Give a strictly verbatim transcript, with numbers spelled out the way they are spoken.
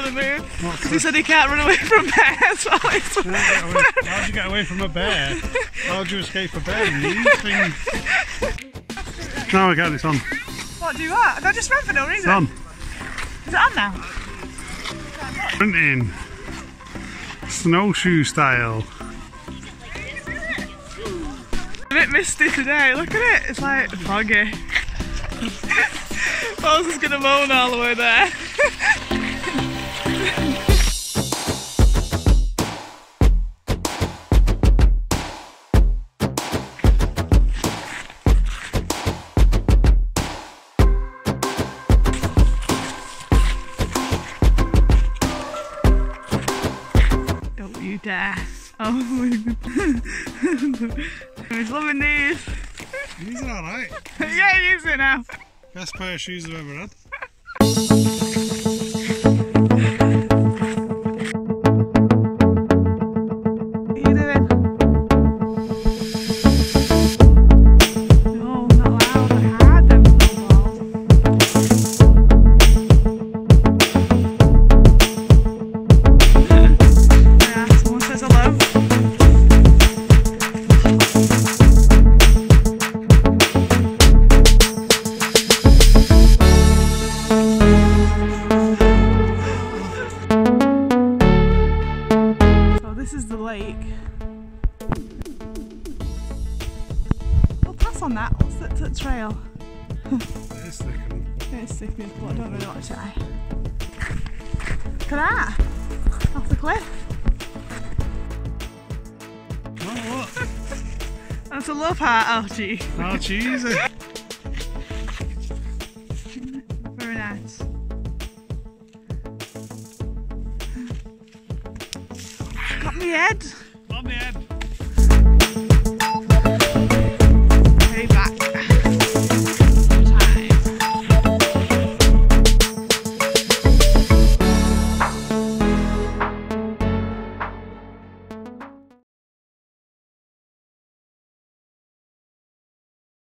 the moon. He said he can't run away from bears. How'd you get away from a bear? How'd you escape a bear? These things. No, I got this on. What do you want? I just ran for no reason. It's on. Is it on now? Printing. Snowshoe style. A bit misty today, look at it, it's like foggy. I was just gonna moan all the way there. Don't you dare. Oh my god. He's loving these. These are alright. Yeah, use it now. Best pair of shoes I've ever had. What are you doing? No, not loud. I had them snowballs. Yeah, someone says hello. This is the lake. We'll pass on that. What's that, that trail? It is thickening. It's sickening, but I don't really want to try. Look at that! Off the cliff. Oh, what? That's a love heart, oh gee. Oh, cheesy. Very nice. Got me head.